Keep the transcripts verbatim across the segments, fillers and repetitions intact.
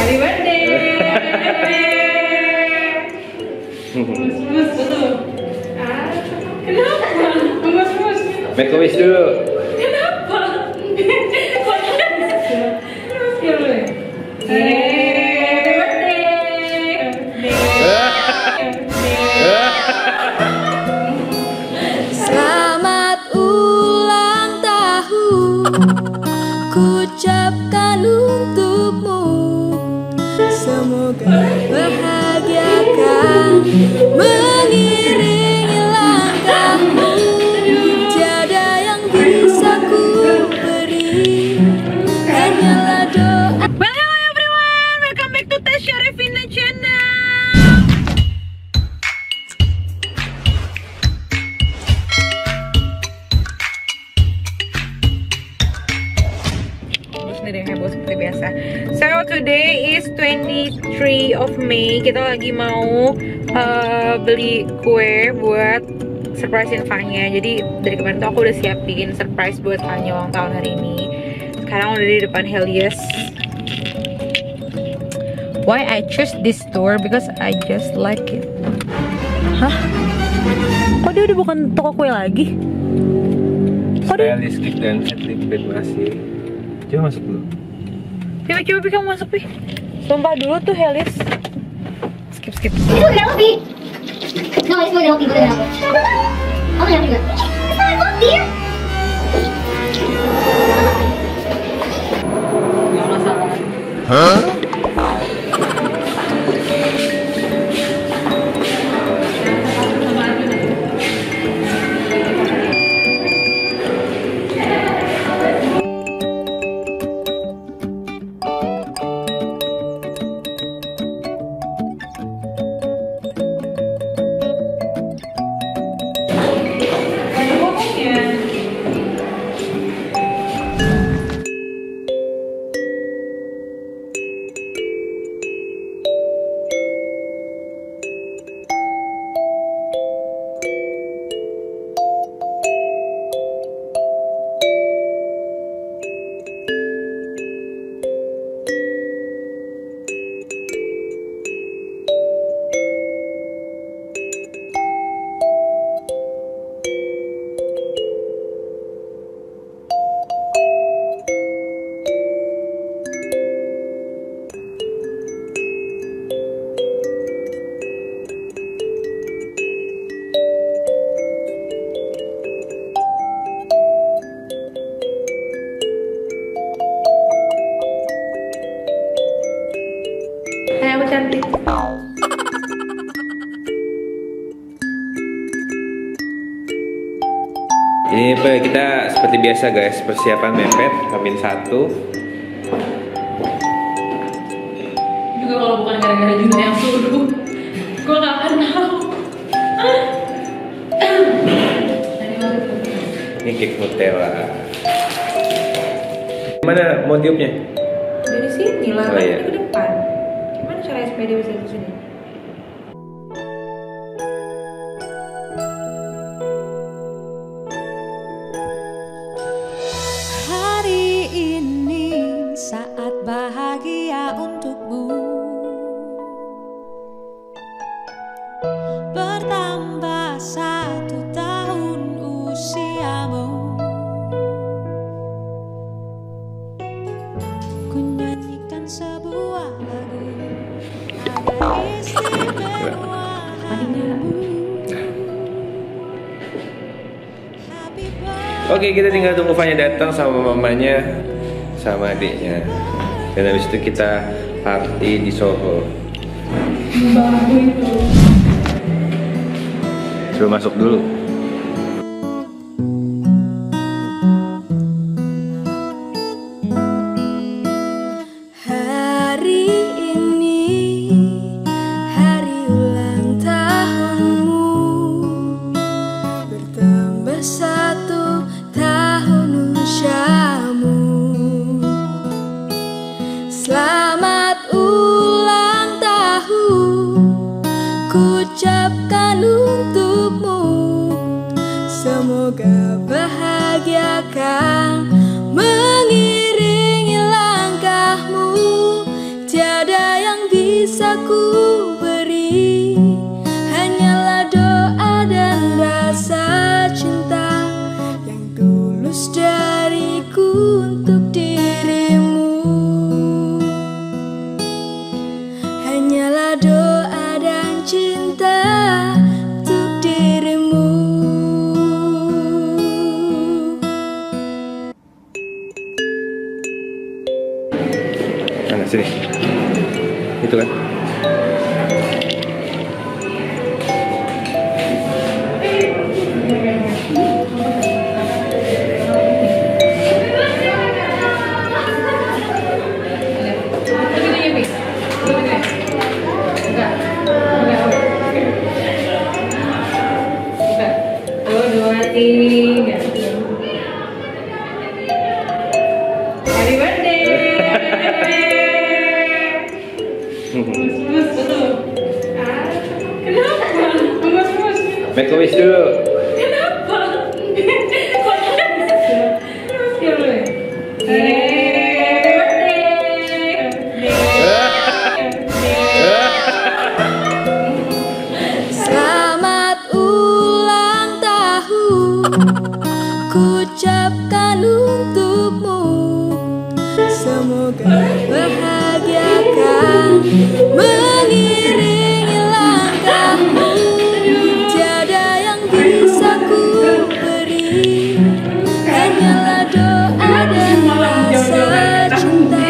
Happy birthday. Mus-mus betul. Ah, kenapa? Mus-mus. Make a wish dulu. Kenapa? Ya boleh. Happy birthday. Selamat ulang tahun, kuucapkan untukmu. Semoga bahagiakan mengiringi langkahmu. Tiada yang bisa ku beri, hanyalah doa. Well, hello everyone, welcome back to Tasya Revina channel. Sendiri heboh seperti biasa. So today is twenty-three of May. Kita lagi mau uh, beli kue buat surprisein Fanya. Jadi dari kemarin tuh aku udah siapin surprise buat Fanya ulang tahun hari ini. Sekarang udah di depan Helios. Why I choose this store? Because I just like it. Hah? Kok dia udah bukan toko kue lagi? Kok dia? Stylistic dan Edlib Band masih. Coba masuk dulu. Coba coba Pi, kamu masuk Pi. Sumpah dulu tuh Helios. Skip skip. It's more than healthy. No, it's more than healthy. More than healthy. Oh, yeah, good. It's not healthy. Hah? Hai, aku cantik. Ini kita seperti biasa guys, persiapan mepet Hamin satu. Juga kalau bukan gara-gara Juna yang suruh, gue gak akan tahu. Ini cake Nutella. Mana mau tiupnya? Dari sini lah, Oh, iya. ke depan. Gimana caranya supaya dia bisa ke sini? Hari ini saat bahagia untukmu, bertambah satu tahun usiamu. Ku nyanyikan sebuah lagu agar istimewa harimu. Happy birthday. Oke, kita tinggal tunggu Fanya datang sama mamanya sama adiknya. Dan habis itu kita party di Soho. Suruh masuk dulu. Hari ini hari ulang tahunmu, bertambah satu tahun usiamu. Selamat ulang tahun, kuucapkan untukmu. Semoga bahagiakan mengiringi langkahmu. Tiada Nah, sini. Itu kan. Tiga. Happy birthday. Mus, betul. Kenapa? Mus, mus. Make a wish dulu. Kenapa? Selamat ulang tahun, kuucapkan untukmu. Semoga bahagiakan mengiringi langkahmu. Tiada yang bisa ku beri, hanyalah doa dan rasa cinta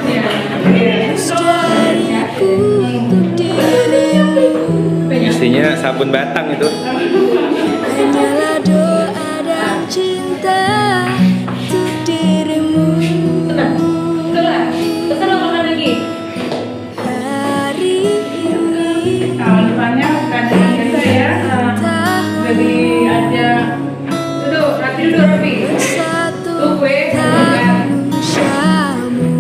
dariku untuk dirimu. Mestinya sabun batang itu. Hanyalah doa dan cinta untuk dirimu. Kelas, pesan lo makan lagi. Hari ini Tahun depannya bukan dengan biasa ya. Jadi ada duduk, Rapi duduk Rapi. satu Tuh gue, tahun usiamu.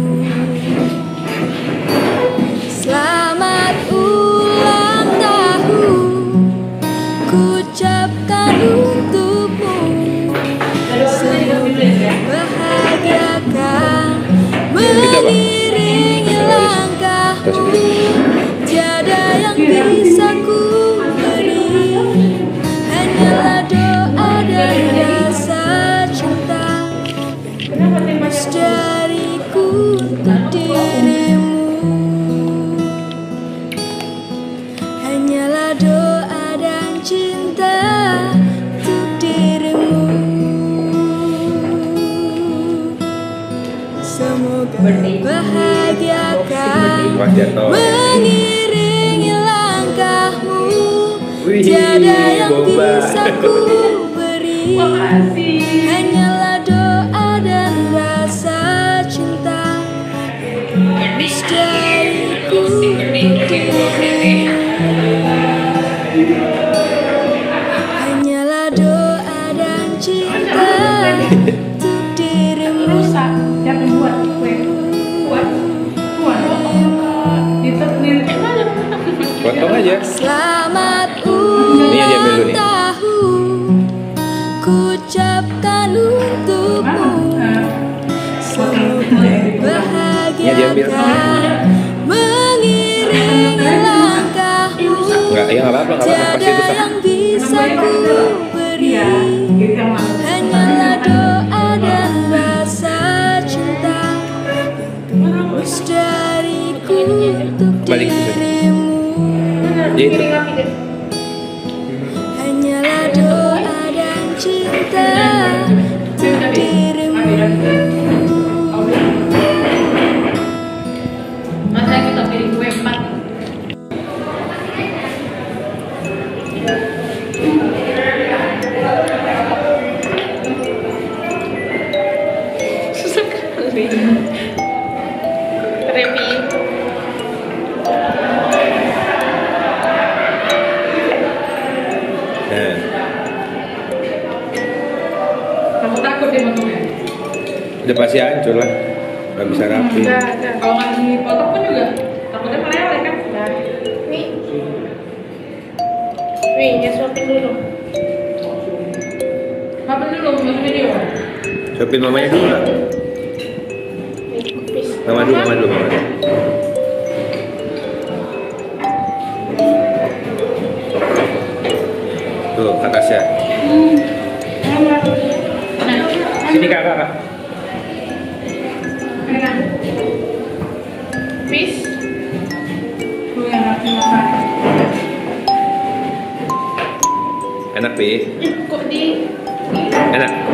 Selamat ulang tahun, kuucapkan untukmu. Semoga bahagiakan mengiringi langkahmu. Tiada yang bisa ku beri, hanyalah doa dan rasa cinta tulus dariku untuk dirimu. Hanyalah doa dan cinta untuk dirimu. Semoga bahagiakan Wah, jatuh. mengiringi langkahmu. Wih, Tiada yang boba. bisa ku beri, Makasih. hanyalah doa dan rasa cinta tulus dariku untuk dirimu. Hanyalah doa dan cinta untuk dirimu. Rusak, jangan buat kue. Buat, buat. Ditetir. Potong aja. Selamat Ini aja dulu ulang nih. tahun, kuucapkan untukmu. Semoga Ini diambil. bahagiakan mengiringi langkahmu. Enggak, ya enggak apa-apa, enggak apa-apa. Tiada Pasti rusak. yang bisa ku beri, hanyalah doa dan rasa cinta tulus dariku untuk Balik ke sini. dirimu. Ya itu. Hanyalah doa dan cinta untuk dirimu. Masa kita pilih kue empat. Susah kali. Repi. Nah, Kamu takut dia potongnya? udah pasti hancur lah. Nggak bisa rapi. Enggak, enggak. Kalau nggak dipotong pun juga takutnya meleleh kan? Nah. Nih. Nih, ya suapin dulu. Suapin dulu, masuk video. Suapin mamanya dulu lah. Mama dulu, mama dulu, mama dulu. Tuh, atasnya. Sini kak, kak, kak. Enak. Peace. Lu yang rapi makan. Enak, Pi. Kok di... Enak.